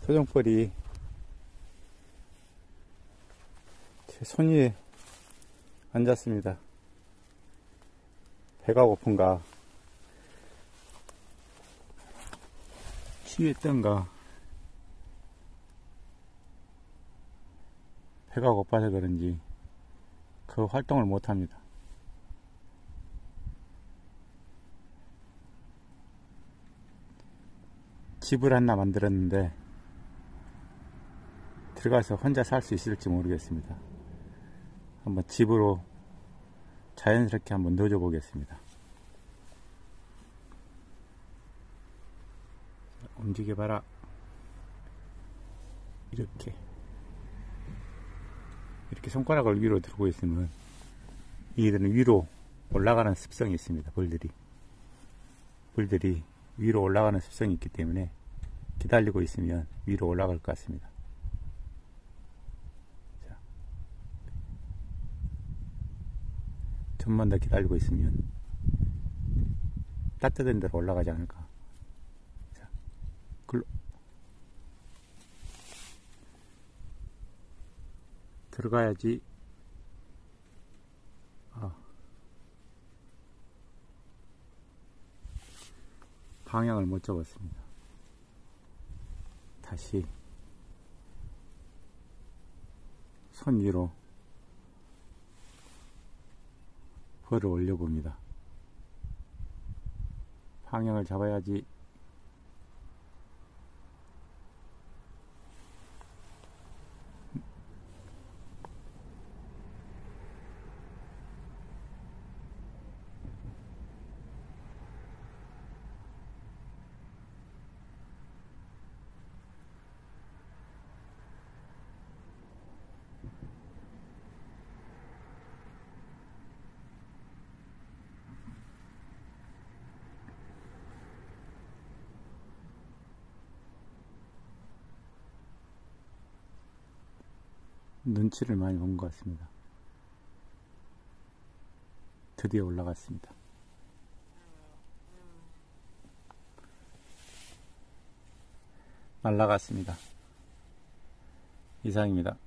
토종벌이 제 손 위에 앉았습니다. 배가 고픈가 취했던가 배가 고파서 그런지 그 활동을 못합니다. 집을 하나 만들었는데 들어가서 혼자 살 수 있을지 모르겠습니다. 한번 집으로 자연스럽게 한번 넣어줘 보겠습니다. 움직여봐라. 이렇게 손가락을 위로 들고 있으면 이들은 위로 올라가는 습성이 있습니다. 벌들이 위로 올라가는 습성이 있기 때문에 기다리고 있으면 위로 올라갈 것 같습니다. 자, 좀만 더 기다리고 있으면 따뜻한 데로 올라가지 않을까. 자, 들어가야지. 방향을 못 잡았습니다. 다시 손 위로 벌을 올려봅니다. 방향을 잡아야지. 눈치를 많이 본 것 같습니다. 드디어 올라갔습니다. 날라갔습니다. 이상입니다.